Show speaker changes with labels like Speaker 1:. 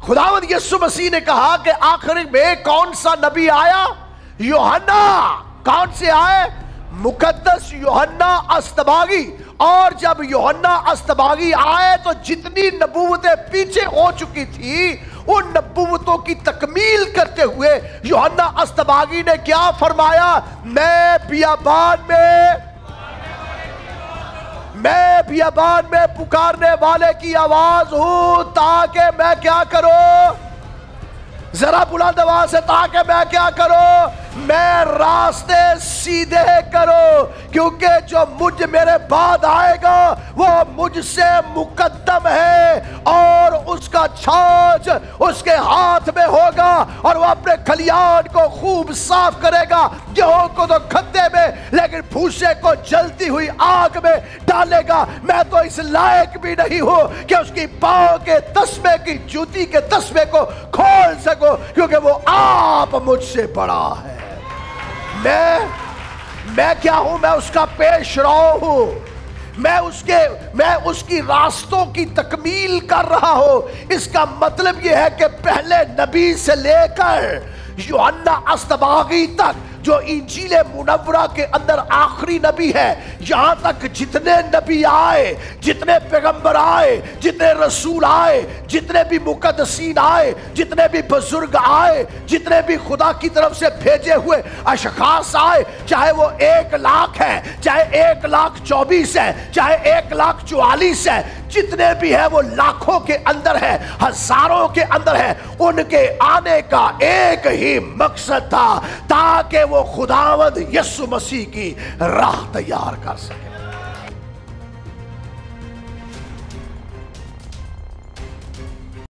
Speaker 1: خداوند یسوع مسیح نے کہا کہ آخر میں کون سا نبی آیا؟ یوحنا۔ کون سے آئے؟ مقدس یوحنا اصطباغی۔ اور جب یوحنا اصطباغی آئے تو جتنی نبوتیں پیچھے ہو چکی تھی ان نبوتوں کی تکمیل کرتے ہوئے یوحنا اصطباغی نے کیا فرمایا؟ میں بیابان میں پکارنے والے کی آواز ہوں تاکہ میں کیا کروں؟ ذرا بلند آواز سے، تاکہ میں کیا کروں؟ میں راستے سیدھے کرو، کیونکہ جو میرے بعد آئے گا وہ مجھ سے مقدم ہے اور اس کا چھاج اس کے ہاتھ میں ہوگا اور وہ اپنے کھلیان کو خوب صاف کرے گا، گیہوں کو تو کھدے میں لیکن بھوسے کو جلتی ہوئی آگ میں ڈالے گا۔ میں تو اس لائق بھی نہیں ہوں کہ اس کی پاؤں کے تسمے کی جوتی کے تسمے کو کھول سکوں، کیونکہ وہ آپ مجھ سے بڑا ہے۔ میں کیا ہوں؟ میں اس کا پیش رو ہوں، میں اس کی راستوں کی تکمیل کر رہا ہوں۔ اس کا مطلب یہ ہے کہ پہلے نبی سے لے کر یوحنا اصطباغی تک جو انجیل منورہ کے اندر آخری نبی ہے، یہاں تک جتنے نبی آئے، جتنے پیغمبر آئے، جتنے رسول آئے، جتنے بھی مقدسین آئے، جتنے بھی بزرگ آئے، جتنے بھی خدا کی طرف سے بھیجے ہوئے اشخاص آئے، چاہے وہ 1,00,000 ہے، چاہے 1,24,000 ہے، چاہے 1,44,000 ہے، جتنے بھی ہیں وہ لاکھوں کے اندر ہے، ہزاروں کے اندر ہے، ان کے آنے کا ایک ہی مقصد تھا، تاکہ وہ خداوند یسوع مسیح کی راہ تیار کر سکے۔